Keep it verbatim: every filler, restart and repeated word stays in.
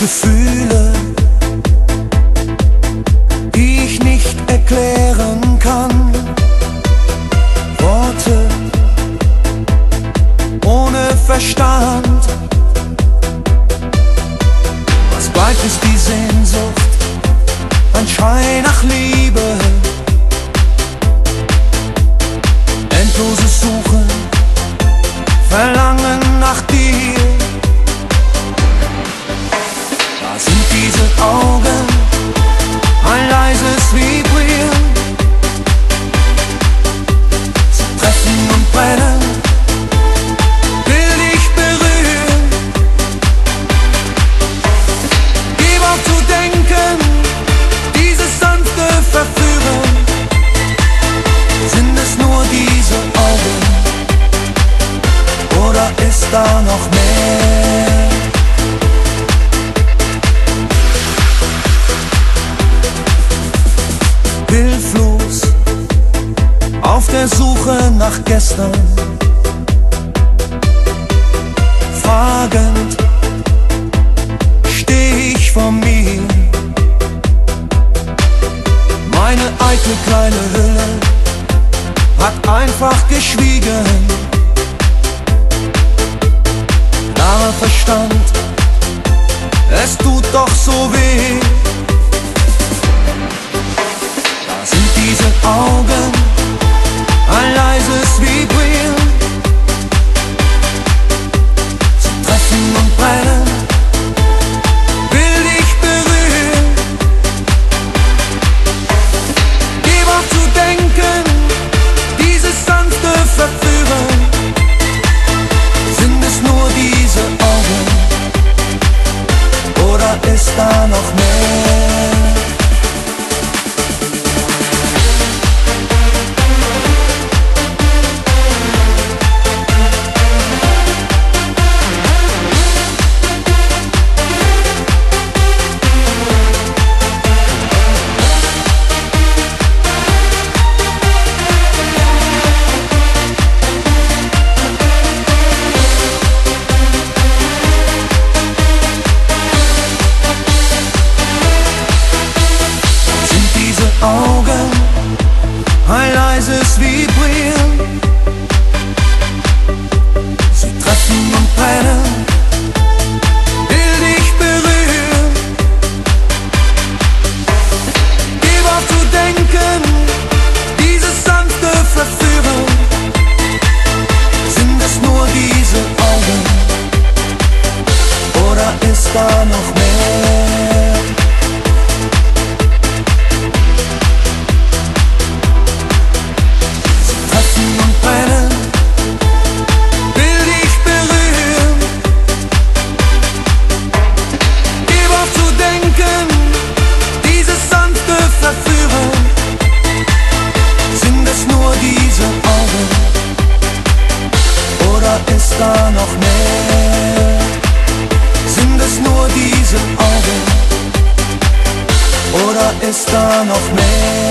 Gefühle, die ich nicht erklären kann. Worte ohne Verstand. Was bleibt, ist die Sehnsucht, ein Schrei nach Liebe. Endloses Suchen, Verlangen nach dir. Da sind diese Augen, ein leises Vibrieren. Sie treffen und brennen, will dich berühren. Gib auf zu denken, dieses sanfte Verführen. Sind es nur diese Augen, oder ist da noch mehr? Hilflos, auf der Suche nach gestern, fragend steh ich vor mir. Meine eitle kleine Hülle hat einfach geschwiegen. Klarer Verstand, es tut doch so weh. Da sind diese Augen, ein leises Vibrieren. Sie treffen und brennen, will dich berühren. Gib auf zu denken, dieses sanfte Verführen. Sind es nur diese Augen, oder ist da noch mehr? Augen, ein leises Vibrieren. Sie treffen und brennen, will dich berühren. Gib auf zu denken, dieses sanfte Verführen. Sind es nur diese Augen, oder ist da noch mehr? Ist da noch mehr? Sind es nur diese Augen, oder ist da noch mehr?